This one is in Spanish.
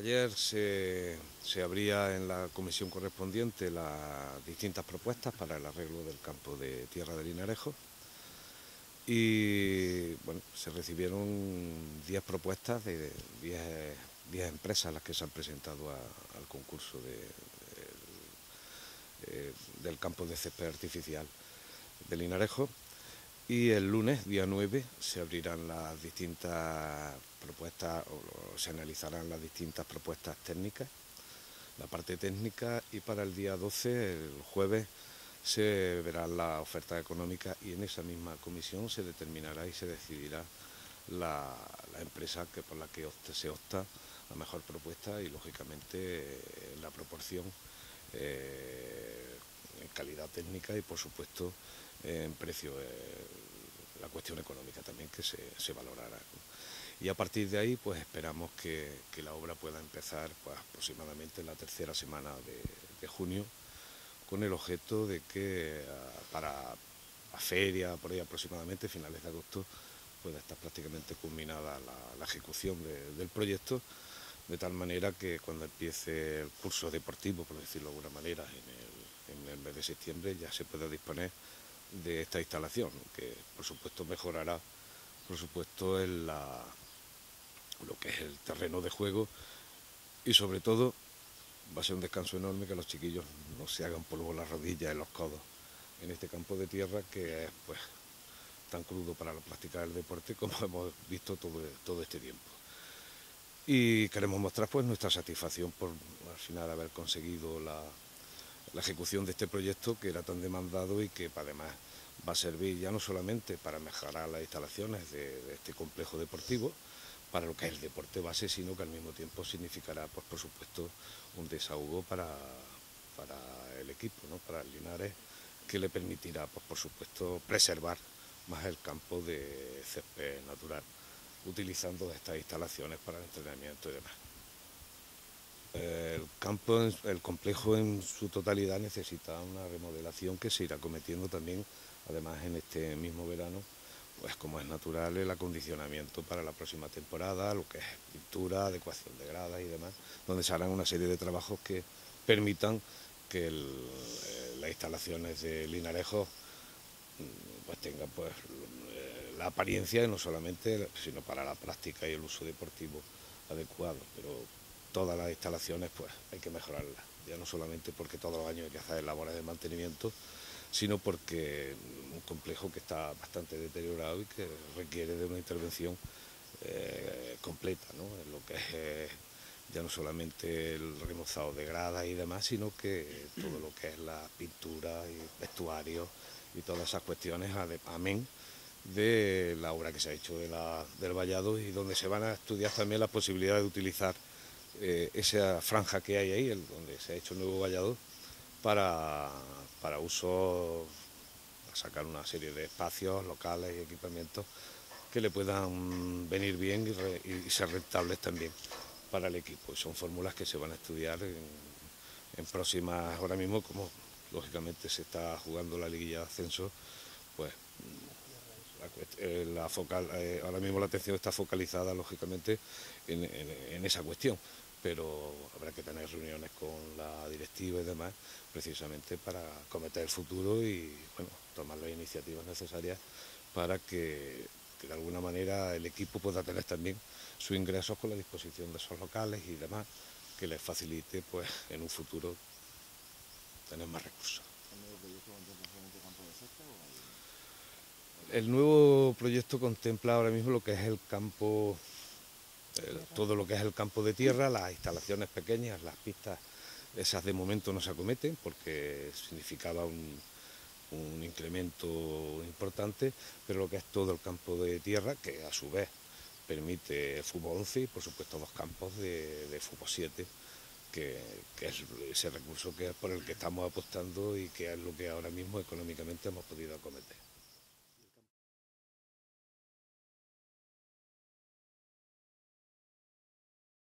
Ayer se abría en la comisión correspondiente las distintas propuestas para el arreglo del campo de tierra de Linarejo y bueno, se recibieron 10 propuestas de 10 empresas las que se han presentado al concurso del campo de césped artificial de Linarejo. Y el lunes, día 9, se abrirán las distintas propuestas, o se analizarán las distintas propuestas técnicas, la parte técnica, y para el día 12, el jueves, se verá la oferta económica y en esa misma comisión se determinará y se decidirá la empresa por la que se opta a mejor propuesta y, lógicamente, la proporción en calidad técnica y, por supuesto, en precio, la cuestión económica también que se valorará. Y a partir de ahí, pues esperamos que la obra pueda empezar pues, aproximadamente en la tercera semana de junio, con el objeto de que para la feria, por ahí aproximadamente, finales de agosto, pueda estar prácticamente culminada la ejecución del proyecto, de tal manera que cuando empiece el curso deportivo, por decirlo de alguna manera, en el mes de septiembre, ya se pueda disponer de esta instalación, que por supuesto mejorará, por supuesto, lo que es el terreno de juego, y sobre todo va a ser un descanso enorme que los chiquillos no se hagan polvo en las rodillas, en los codos, en este campo de tierra que es pues tan crudo para practicar el deporte como hemos visto todo este tiempo. Y queremos mostrar pues nuestra satisfacción por al final haber conseguido la ejecución de este proyecto, que era tan demandado y que además va a servir ya no solamente para mejorar las instalaciones de este complejo deportivo, para lo que es el deporte base, sino que al mismo tiempo significará, pues, por supuesto, un desahogo para el equipo, ¿no? Para el Linares, que le permitirá, pues, por supuesto, preservar más el campo de césped natural, utilizando estas instalaciones para el entrenamiento y demás. El complejo en su totalidad necesita una remodelación que se irá cometiendo también, además en este mismo verano, pues como es natural, el acondicionamiento para la próxima temporada, lo que es pintura, adecuación de gradas y demás, donde se harán una serie de trabajos que permitan que las instalaciones de Linarejo pues tengan pues la apariencia, y no solamente, sino para la práctica y el uso deportivo adecuado. Pero todas las instalaciones pues hay que mejorarlas, ya no solamente porque todos los años hay que hacer labores de mantenimiento, sino porque un complejo que está bastante deteriorado y que requiere de una intervención completa, ¿no? En lo que es ya no solamente el remozado de gradas y demás, sino que todo lo que es la pintura y vestuario y todas esas cuestiones, amén de la obra que se ha hecho del vallado, y donde se van a estudiar también la posibilidad de utilizar esa franja que hay ahí, donde se ha hecho el nuevo vallado, para uso, para sacar una serie de espacios locales y equipamientos que le puedan venir bien y ser rentables también para el equipo. Y son fórmulas que se van a estudiar en próximas, ahora mismo, como lógicamente se está jugando la liguilla de ascenso, pues ahora mismo la atención está focalizada lógicamente en esa cuestión, pero habrá que tener reuniones con la directiva y demás, precisamente para cometer el futuro y bueno, tomar las iniciativas necesarias para que de alguna manera el equipo pueda tener también sus ingresos con la disposición de esos locales y demás, que les facilite pues en un futuro tener más recursos. El nuevo proyecto contempla ahora mismo lo que es el campo, todo lo que es el campo de tierra, las instalaciones pequeñas, las pistas, esas de momento no se acometen porque significaba un incremento importante, pero lo que es todo el campo de tierra, que a su vez permite fútbol 11 y por supuesto 2 campos de fútbol 7, que es ese recurso que es por el que estamos apostando y que es lo que ahora mismo económicamente hemos podido acometer.